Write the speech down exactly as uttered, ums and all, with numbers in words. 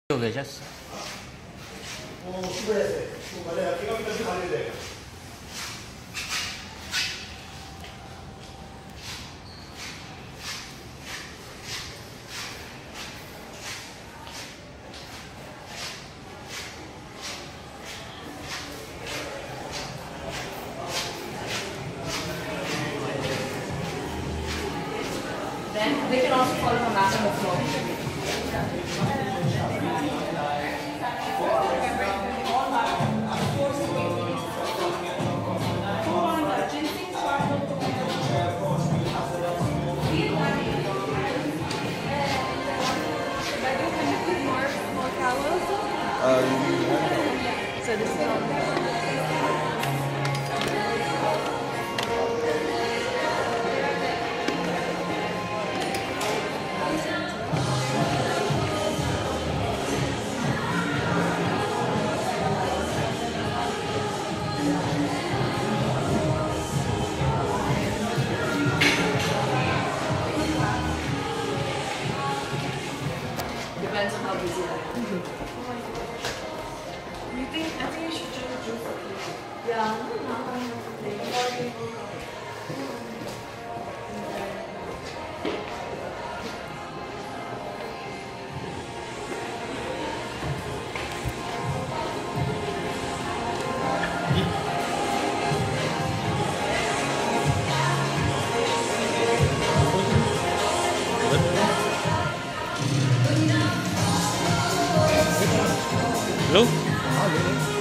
हो गया जस वो सुबह से वो भले अकेला भी कभी खाने देगा। Then they can also follow a mat on the floor. So this is all. Depends on how busy I am. You think, I think you should try to do for people. Yeah. लो हाँ ले ले।